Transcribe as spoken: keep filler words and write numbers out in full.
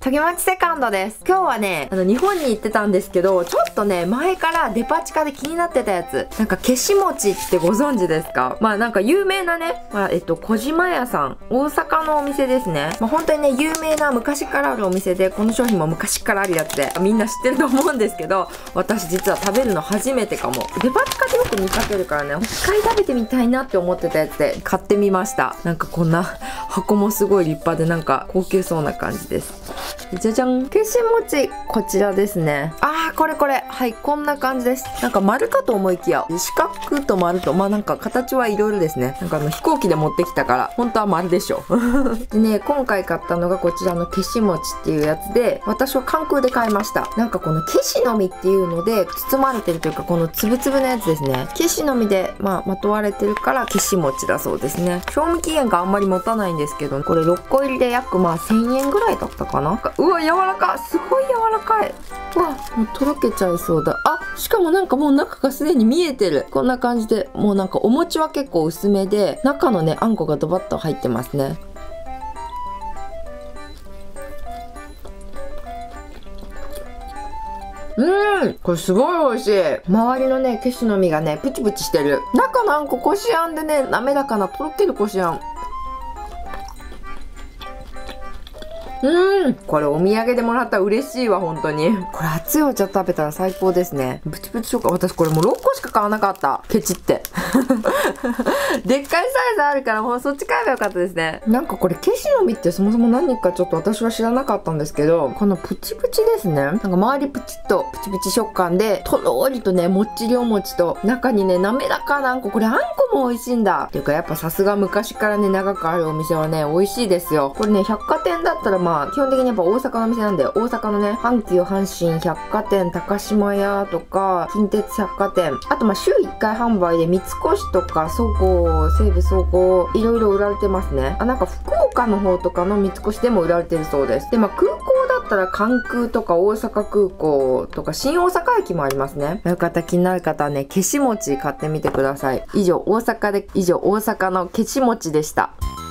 とぎまちセカンドです。今日はね、あの、日本に行ってたんですけど、ちょっとね、前からデパ地下で気になってたやつ。なんか、消し餅ってご存知ですか？まあなんか有名なね、まあ、えっと、小島屋さん。大阪のお店ですね。まあ本当にね、有名な昔からあるお店で、この商品も昔からあるやつで、みんな知ってると思うんですけど、私実は食べるの初めてかも。デパ地下でよく見かけるからね、一回食べてみたいなって思ってたやつで買ってみました。なんかこんな箱もすごい立派でなんか高級そうな感じです。じゃじゃん。消し餅、こちらですね。あー、これこれ。はい、こんな感じです。なんか丸かと思いきや、四角と丸と、まあなんか形はいろいろですね。なんかあの飛行機で持ってきたから、本当は丸でしょ。でね、今回買ったのがこちらの消し餅っていうやつで、私は関空で買いました。なんかこの消しの実っていうので、包まれてるというか、このつぶつぶのやつですね。消しの実で、まあ、まとわれてるから消し餅だそうですね。賞味期限があんまり持たないんですけど、これろっこ入りで約まあせんえんぐらいだったかな。うわ、柔らかい。すごい柔らかい。うわ、もうとろけちゃいそうだ。あ、しかもなんかもう中がすでに見えてる。こんな感じで、もうなんかお餅は結構薄めで、中のね、あんこがドバッと入ってますね。うーん、これすごい美味しい。周りのね、消しの実がね、プチプチしてる。中のあんここしあんでね、滑らかなとろけるこしあん。うーん、これお土産でもらったら嬉しいわ、本当に。これ熱いお茶食べたら最高ですね。プチプチ食感。私これもうろっこしか買わなかった。ケチって。でっかいサイズあるからもうそっち買えばよかったですね。なんかこれ消しの実ってそもそも何かちょっと私は知らなかったんですけど、このプチプチですね。なんか周りプチッとプチプチ食感で、とろーりとね、もっちりお餅と、中にね、滑らかなあんこ。これあんこも美味しいんだ。っていうかやっぱさすが昔からね、長くあるお店はね、美味しいですよ。これね、百貨店だったらまあ、基本的にやっぱ大阪のお店なんで、大阪のね、阪急阪神百貨店、高島屋とか、近鉄百貨店、あとまあ週いっかい販売で三越とか、そごう、西武そごう、いろいろ売られてますね。あ、なんか福岡の方とかの三越でも売られてるそうです。で、まあ空港だったら関空とか大阪空港とか新大阪駅もありますね。よかったら気になる方はね、消し餅買ってみてください。以上、大阪で、以上、大阪の消し餅でした。